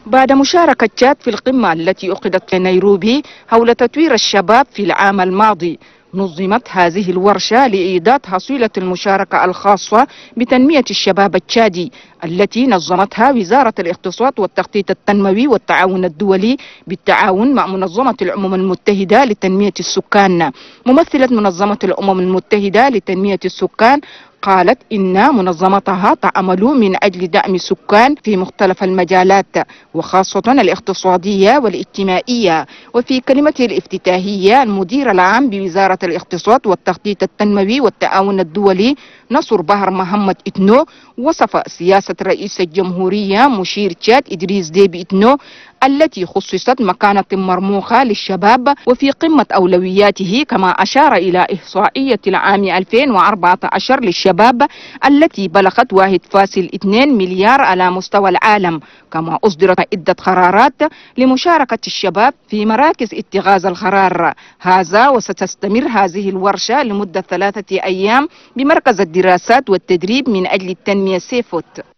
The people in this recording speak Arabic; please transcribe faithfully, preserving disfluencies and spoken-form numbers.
بعد مشاركة تشاد في القمة التي عقدت في نيروبي حول تطوير الشباب في العام الماضي، نظمت هذه الورشة لإيجاد حصيلة المشاركة الخاصة بتنمية الشباب التشادي التي نظمتها وزارة الاقتصاد والتخطيط التنموي والتعاون الدولي بالتعاون مع منظمة الأمم المتحدة لتنمية السكان. ممثلة منظمة الأمم المتحدة لتنمية السكان قالت إن منظمتها تعمل من أجل دعم السكان في مختلف المجالات وخاصة الاقتصادية والاجتماعية. وفي كلمته الافتتاحية المدير العام بوزارة الاقتصاد والتخطيط التنموي والتعاون الدولي نصر بهر محمد إتنو وصف سياسة رئيس الجمهورية مشير تشاد إدريس ديبي إتنو التي خصصت مكانة مرموقة للشباب وفي قمة أولوياته، كما أشار إلى إحصائية العام ألفين وأربعة عشر للشباب التي بلغت واحد فاصلة اثنين مليار على مستوى العالم. كما أصدرت عدة قرارات لمشاركة الشباب في مراكز اتخاذ القرار هذا. وستستمر هذه الورشة لمدة ثلاثة أيام بمركز الدراسات والتدريب من أجل التنمية سيفوت.